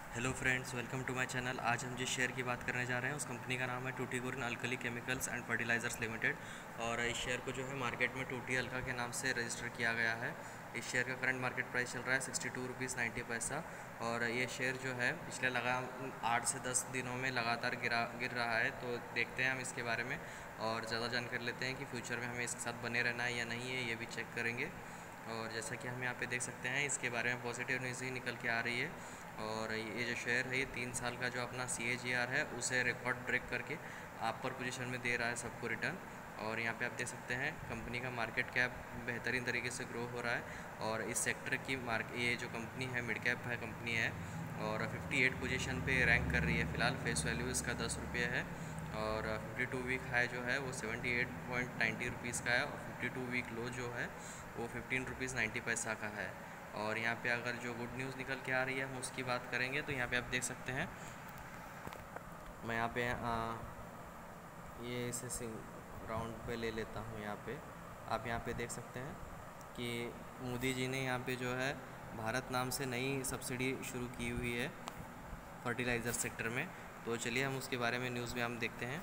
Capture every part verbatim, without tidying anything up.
Hello friends, welcome to my channel. आज हम जिस शेयर की बात करने जा रहे हैं उस कंपनी का नाम है Tuticorin Alkali Chemicals and Fertilizers Limited. और इस शेयर को जो है मार्केट में टूटी अल्का के नाम से रजिस्टर किया गया है। इस शेयर का करंट मार्केट प्राइस चल रहा है सिक्सटी टू रुपीज़ नाइन्टी पैसा। और ये शेयर जो है पिछले लगा आठ से दस दिनों में लगातार गिरा गिर रहा है। तो देखते हैं हम इसके बारे में और ज़्यादा जानकारी लेते हैं कि फ्यूचर में हमें इसके साथ बने रहना है या नहीं है, ये भी चेक करेंगे। और जैसा कि हम यहाँ पे देख सकते हैं, इसके बारे में पॉजिटिव न्यूज़ ही निकल के आ रही है। और ये जो शेयर है ये तीन साल का जो अपना सी ए जी आर है उसे रिकॉर्ड ब्रेक करके अपर पोजीशन में दे रहा है सबको रिटर्न। और यहाँ पे आप देख सकते हैं कंपनी का मार्केट कैप बेहतरीन तरीके से ग्रो हो रहा है। और इस सेक्टर की मार्क ये जो कंपनी है मिड कैप है कंपनी है और अट्ठावन पोजीशन पे रैंक कर रही है फ़िलहाल। फेस वैल्यू इसका दस रुपये है और फिफ्टी टू वीक हाई जो है वो seventy eight point ninety rupees का है और फिफ्टी टू वीक लो जो है वो फिफ्टीन रुपीज़ नाइन्टी पैसा का है। और यहाँ पे अगर जो गुड न्यूज़ निकल के आ रही है हम उसकी बात करेंगे तो यहाँ पे आप देख सकते हैं। मैं यहाँ पे आ, ये इसे सिंग राउंड पे ले लेता हूँ। यहाँ पे आप यहाँ पे देख सकते हैं कि मोदी जी ने यहाँ पे जो है भारत नाम से नई सब्सिडी शुरू की हुई है फर्टिलाइज़र सेक्टर में। तो चलिए हम उसके बारे में न्यूज़ में हम देखते हैं।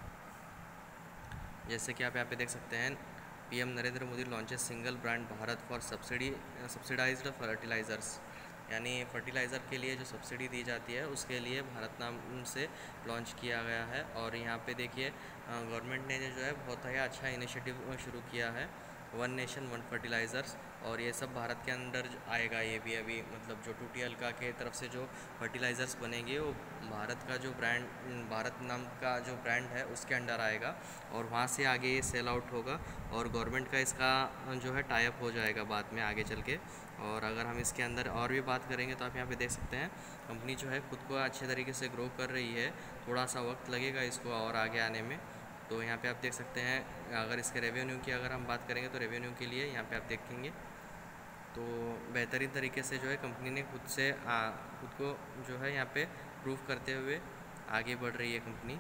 जैसे कि आप यहाँ पे देख सकते हैं, PM Narendra Modi launches single brand Bharat for subsidy subsidised fertilisers. यानी फर्टिलाइज़र के लिए जो सब्सिडी दी जाती है उसके लिए भारत नाम से लॉन्च किया गया है। और यहाँ पे देखिए गवर्नमेंट ने जो है बहुत ही अच्छा इनिशिएटिव शुरू किया है, वन नेशन वन फर्टिलाइज़र्स। और ये सब भारत के अंदर आएगा। ये भी अभी मतलब जो टूटी अल्का के तरफ से जो फर्टिलाइज़र्स बनेंगे वो भारत का जो ब्रांड भारत नाम का जो ब्रांड है उसके अंडर आएगा और वहाँ से आगे ये सेल आउट होगा और गवर्नमेंट का इसका जो है टाई अप हो जाएगा बाद में आगे चल के। और अगर हम इसके अंदर और भी बात करेंगे तो आप यहाँ पे देख सकते हैं कंपनी जो है खुद को अच्छे तरीके से ग्रो कर रही है। थोड़ा सा वक्त लगेगा इसको और आगे आने में। तो यहाँ पे आप देख सकते हैं अगर इसके रेवेन्यू की अगर हम बात करेंगे तो रेवेन्यू के लिए यहाँ पे आप देखेंगे तो बेहतरीन तरीके से जो है कंपनी ने खुद से आ, खुद को जो है यहाँ पे प्रूव करते हुए आगे बढ़ रही है company.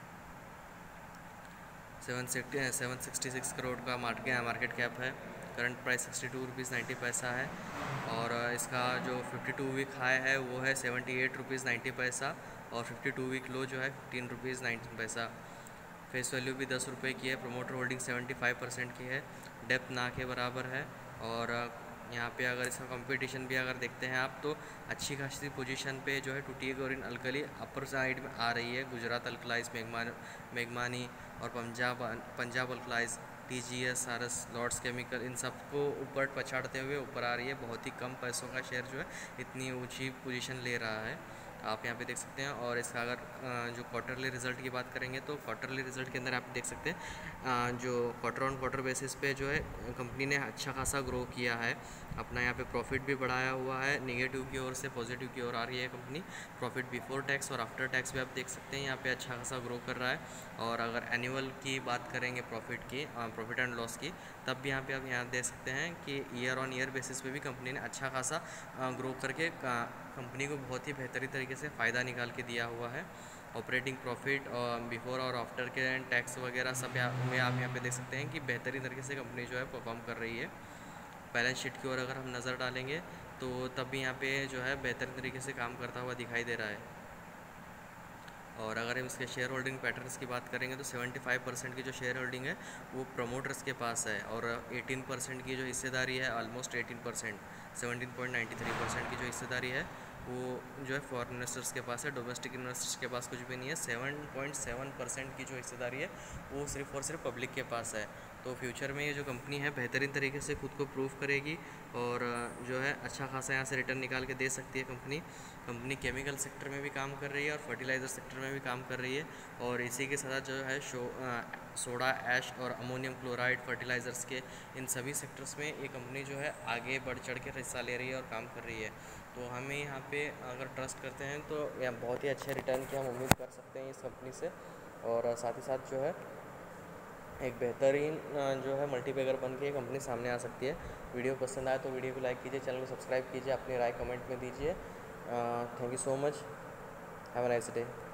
Seven sixty seven sixty six crore का मार्केट मार्केट कैप है। Current price sixty two rupees ninety paisa है और इसका जो फिफ्टी टू वीक हाई है वो है सेवेंटी एट रुपीज़ नाइन्टी पैसा और फिफ्टी टू वीक लो जो है fifteen rupees nineteen paisa. Face value भी दस रुपये की है। Promoter holding seventy five percent की है। डेप्थ ना के बराबर है। और यहाँ पे अगर इसका कंपटीशन भी अगर देखते हैं आप तो अच्छी खासी पोजीशन पे जो है टूटीगोरिन अल्कली अपर साइड में आ रही है। गुजरात अल्कलाइज, मेघमान मेघमानी और Punjab Punjab alkalies, T G S, सारस, लॉर्ड्स केमिकल, इन सबको ऊपर पछाड़ते हुए ऊपर आ रही है। बहुत ही कम पैसों का शेयर जो है इतनी ऊंची पोजीशन ले रहा है, आप यहाँ पे देख सकते हैं। और इसका अगर जो क्वार्टरली रिज़ल्ट की बात करेंगे तो क्वार्टरली रिज़ल्ट के अंदर आप देख सकते हैं जो क्वार्टर ऑन क्वार्टर बेसिस पे जो है कंपनी ने अच्छा खासा ग्रो किया है। अपना यहाँ पे प्रॉफिट भी बढ़ाया हुआ है, नेगेटिव की ओर से पॉजिटिव की ओर आ रही है कंपनी। प्रॉफिट बिफोर टैक्स और आफ्टर टैक्स भी आप देख सकते हैं यहाँ पे अच्छा खासा ग्रो कर रहा है। और अगर एनुअल की बात करेंगे प्रॉफिट की, प्रॉफिट एंड लॉस की, तब भी यहाँ पे आप यहाँ देख सकते हैं कि ईयर ऑन ईयर बेसिस पे भी कंपनी ने अच्छा खासा ग्रो करके कंपनी को बहुत ही बेहतरीन तरीके से फ़ायदा निकाल के दिया हुआ है। ऑपरेटिंग प्रॉफिट और बिफोर और आफ्टर के टैक्स वगैरह सब में आप यहाँ पे देख सकते हैं कि बेहतरीन तरीके से कंपनी जो है परफॉर्म कर रही है। बैलेंस शीट की ओर अगर हम नज़र डालेंगे तो तब भी यहाँ पे जो है बेहतरीन तरीके से काम करता हुआ दिखाई दे रहा है। और अगर हम इसके शेयर होल्डिंग पैटर्न्स की बात करेंगे तो पचहत्तर परसेंट की जो शेयर होल्डिंग है वो प्रमोटर्स के पास है और अठारह परसेंट की जो हिस्सेदारी है, ऑलमोस्ट अठारह परसेंट, सत्रह पॉइंट नाइन्टी थ्री परसेंट की जो हिस्सेदारी है वो जो है फॉरेन इन्वेस्टर्स के पास है। डोमेस्टिक इन्वेस्टर्स के पास कुछ भी नहीं है। सेवन पॉइंट सेवन परसेंट की जो हिस्सेदारी है वो सिर्फ और सिर्फ पब्लिक के पास है। तो फ्यूचर में ये जो कंपनी है बेहतरीन तरीके से खुद को प्रूव करेगी और जो है अच्छा खासा यहाँ से रिटर्न निकाल के दे सकती है कंपनी। कंपनी केमिकल सेक्टर में भी काम कर रही है और फर्टिलाइज़र सेक्टर में भी काम कर रही है। और इसी के साथ जो है शो सोडा ऐश और अमोनियम क्लोराइड फर्टिलाइज़र्स के इन सभी सेक्टर्स में ये कंपनी जो है आगे बढ़ चढ़ के हिस्सा ले रही है और काम कर रही है। तो हमें यहाँ पे अगर ट्रस्ट करते हैं तो यहाँ बहुत ही अच्छे रिटर्न की हम उम्मीद कर सकते हैं इस कंपनी से। और साथ ही साथ जो है एक बेहतरीन जो है मल्टीपैगर बन के कंपनी सामने आ सकती है। वीडियो पसंद आए तो वीडियो को लाइक कीजिए, चैनल को सब्सक्राइब कीजिए, अपनी राय कमेंट में दीजिए। Thank you so much, have a nice day.